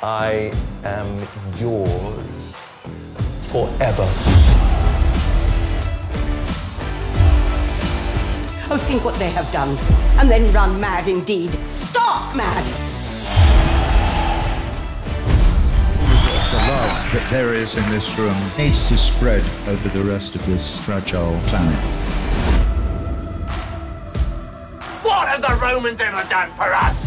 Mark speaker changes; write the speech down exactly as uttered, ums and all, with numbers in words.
Speaker 1: I am yours forever.
Speaker 2: Oh, think what they have done, and then run mad indeed. Stark mad!
Speaker 3: The love that there is in this room needs to spread over the rest of this fragile planet.
Speaker 4: What have the Romans ever done for us?